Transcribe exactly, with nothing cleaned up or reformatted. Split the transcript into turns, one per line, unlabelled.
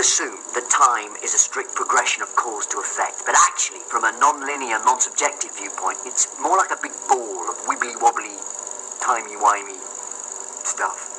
assume that time is a strict progression of cause to effect, but actually, from a non-linear, non-subjective viewpoint, it's more like a big ball of wibbly-wobbly, timey-wimey stuff.